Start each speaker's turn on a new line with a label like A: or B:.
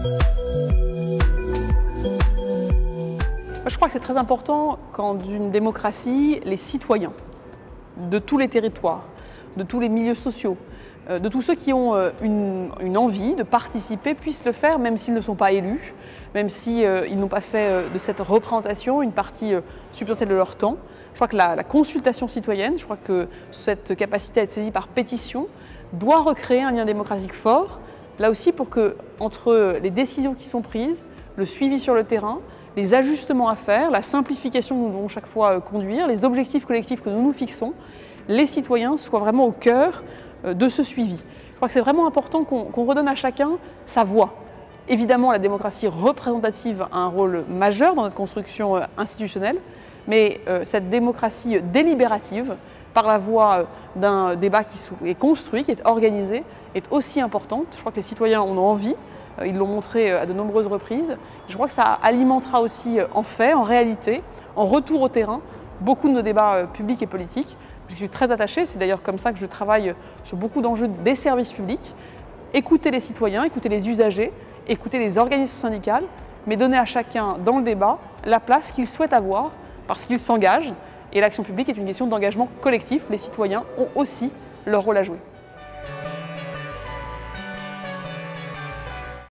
A: Je crois que c'est très important quand dans une démocratie, les citoyens de tous les territoires, de tous les milieux sociaux, de tous ceux qui ont une envie de participer puissent le faire même s'ils ne sont pas élus, même s'ils n'ont pas fait de cette représentation une partie substantielle de leur temps. Je crois que la consultation citoyenne, je crois que cette capacité à être saisie par pétition doit recréer un lien démocratique fort, là aussi pour que entre les décisions qui sont prises, le suivi sur le terrain, les ajustements à faire, la simplification que nous devons chaque fois conduire, les objectifs collectifs que nous nous fixons, les citoyens soient vraiment au cœur de ce suivi. Je crois que c'est vraiment important qu'on redonne à chacun sa voix. Évidemment, la démocratie représentative a un rôle majeur dans notre construction institutionnelle, mais cette démocratie délibérative, par la voie d'un débat qui est construit, qui est organisé, est aussi importante. Je crois que les citoyens en ont envie. Ils l'ont montré à de nombreuses reprises. Je crois que ça alimentera aussi en fait, en réalité, en retour au terrain, beaucoup de nos débats publics et politiques. Je suis très attachée, c'est d'ailleurs comme ça que je travaille sur beaucoup d'enjeux des services publics. Écouter les citoyens, écouter les usagers, écouter les organisations syndicales, mais donner à chacun dans le débat la place qu'il souhaite avoir parce qu'il s'engage. Et l'action publique est une question d'engagement collectif. Les citoyens ont aussi leur rôle à jouer.